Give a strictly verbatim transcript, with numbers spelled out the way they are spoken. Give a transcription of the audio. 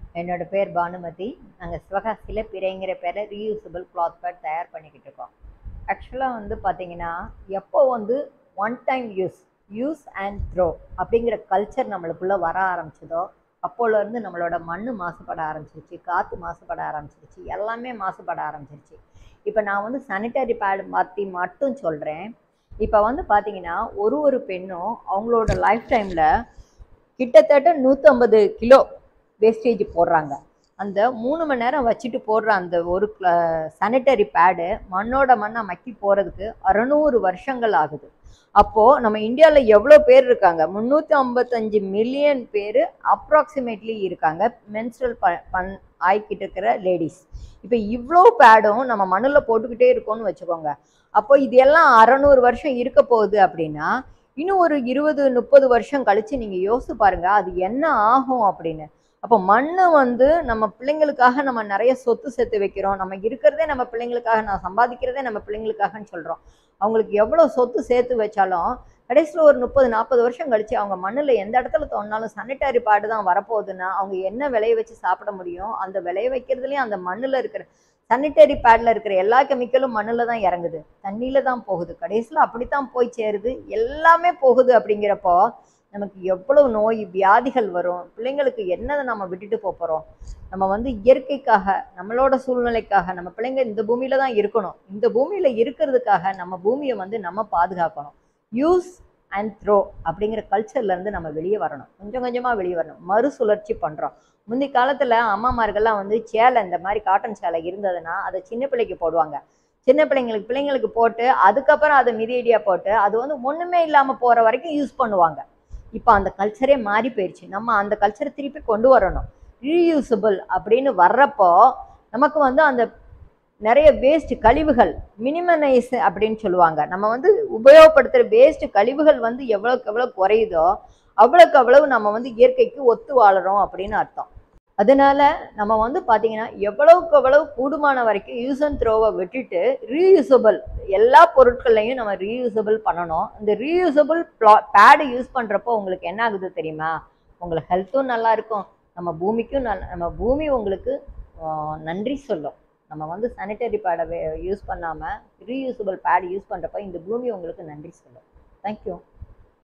என்னோட பேர் பானுமதி. நாங்கள் சிவகாசியில் பிறைங்கிற பேரில் ரீயூசபிள் கிளாத் பேட் தயார் பண்ணிக்கிட்டு இருக்கோம். ஆக்சுவலாக வந்து பார்த்தீங்கன்னா, எப்போ வந்து one time use use and throw அப்படிங்கிற கல்ச்சர் நம்மளுக்குள்ளே வர ஆரம்பிச்சதோ, அப்போலேருந்து நம்மளோட மண் மாசுபட ஆரம்பிச்சிருச்சு, காற்று மாசுபட ஆரம்பிச்சிருச்சு, எல்லாமே மாசுபட ஆரம்பிச்சிருச்சு. இப்போ நான் வந்து சானிட்டரி பேட் மாற்றி மட்டும் சொல்கிறேன். இப்போ வந்து பார்த்தீங்கன்னா, ஒரு ஒரு பெண்ணும் அவங்களோட லைஃப் டைமில் கிட்டத்தட்ட நூற்றம்பது கிலோ வேஸ்டேஜ் போடுறாங்க. அந்த மூணு மணி நேரம் வச்சுட்டு போடுற அந்த ஒரு சானிட்டரி பேடு மண்ணோட மண்ணை மக்கி போகிறதுக்கு அறுநூறு வருஷங்கள் ஆகுது. அப்போது நம்ம இந்தியாவில் எவ்வளோ பேர் இருக்காங்க? முந்நூற்றி ஐம்பத்தஞ்சு மில்லியன் பேர் அப்ராக்சிமேட்லி இருக்காங்க மென்ஸ்ட்ரல் ப பண் ஆகிக்கிட்டு இருக்கிற லேடிஸ். இப்போ இவ்வளோ பேடும் நம்ம மண்ணில் போட்டுக்கிட்டே இருக்கோம்னு வச்சுக்கோங்க. அப்போ இது எல்லாம் அறநூறு வருஷம் இருக்க போகுது அப்படின்னா, இன்னும் ஒரு இருபது முப்பது வருஷம் கழித்து நீங்கள் யோசிச்சு பாருங்கள் அது என்ன ஆகும் அப்படின்னு. அப்போ மண் வந்து நம்ம பிள்ளைங்களுக்காக நம்ம நிறைய சொத்து சேர்த்து வைக்கிறோம். நம்ம இருக்கிறதே நம்ம பிள்ளைங்களுக்காக, நான் சம்பாதிக்கிறதே நம்ம பிள்ளைங்களுக்காகன்னு சொல்கிறோம். அவங்களுக்கு எவ்வளோ சொத்து சேர்த்து வச்சாலும் கடைசியில் ஒரு முப்பது நாற்பது வருஷம் கழிச்சு அவங்க மண்ணில் எந்த இடத்துல தோணினாலும் சானிட்டரி பேடு தான் வரப்போகுதுன்னா அவங்க என்ன விளைய வச்சு சாப்பிட முடியும்? அந்த விளைய வைக்கிறதுலேயும் அந்த மண்ணில் இருக்கிற சானிட்டரி பேடில் இருக்கிற எல்லா கெமிக்கலும் மண்ணில் தான் இறங்குது, தண்ணியில் தான் போகுது, கடைசியில் அப்படித்தான் போய் சேருது, எல்லாமே போகுது. அப்படிங்கிறப்போ நமக்கு எவ்வளவு நோய் வியாதிகள் வரும், பிள்ளைங்களுக்கு என்னதை நம்ம விட்டுட்டு போகிறோம்? நம்ம வந்து இயற்கைக்காக, நம்மளோட சூழ்நிலைக்காக, நம்ம பிள்ளைங்க இந்த பூமியில தான் இருக்கணும், இந்த பூமியில இருக்கிறதுக்காக நம்ம பூமியை வந்து நம்ம பாதுகாக்கணும். யூஸ் அண்ட் த்ரோ அப்படிங்கிற கல்ச்சர்லேருந்து நம்ம வெளியே வரணும், கொஞ்சம் கொஞ்சமாக வெளியே வரணும். மறுசுழற்சி பண்ணுறோம். முந்தி காலத்தில் அம்மாமார்கள்லாம் வந்து சேலை, இந்த மாதிரி காட்டன் சேலை இருந்ததுன்னா அதை சின்ன பிள்ளைக்கு போடுவாங்க. சின்ன பிள்ளைங்களுக்கு பிள்ளைங்களுக்கு போட்டு அதுக்கப்புறம் அதை மிதியடியாக போட்டு அது வந்து ஒன்றுமே இல்லாமல் போகிற வரைக்கும் யூஸ் பண்ணுவாங்க. இப்போ அந்த கல்ச்சரே மாறி போயிடுச்சு. நம்ம அந்த கல்ச்சரை திருப்பி கொண்டு வரணும். ரீயூசபிள் அப்படின்னு வர்றப்போ நமக்கு வந்து அந்த நிறைய வேஸ்ட் கழிவுகள் மினிமனைஸ் அப்படின்னு சொல்லுவாங்க. நம்ம வந்து உபயோகப்படுத்துகிற வேஸ்ட் கழிவுகள் வந்து எவ்வளோக்கு எவ்வளோ குறையுதோ அவ்வளோக்கு அவ்வளவு நம்ம வந்து இயற்கைக்கு ஒத்து வாழறோம் அப்படின்னு அர்த்தம். அதனால நம்ம வந்து பார்த்தீங்கன்னா எவ்வளவுக்கு எவ்வளவு கூடுமான வரைக்கும் யூஸ் அண்ட் த்ரோவை விட்டுட்டு ரீயூசபிள் எல்லா பொருட்களையும் நம்ம ரீயூசபிள் பண்ணணும். இந்த ரீயூசபிள் பேடு யூஸ் பண்ணுறப்போ உங்களுக்கு என்ன ஆகுது தெரியுமா? உங்களுக்கு ஹெல்த்தும் நல்லா இருக்கும், நம்ம பூமிக்கும் நல் நம்ம பூமி உங்களுக்கு நன்றி சொல்லும். நம்ம வந்து சானிட்டரி பேடை யூஸ் பண்ணாமல் ரீயூசபிள் பேடு யூஸ் பண்ணுறப்போ இந்த பூமி உங்களுக்கு நன்றி சொல்லும். தேங்க்யூ.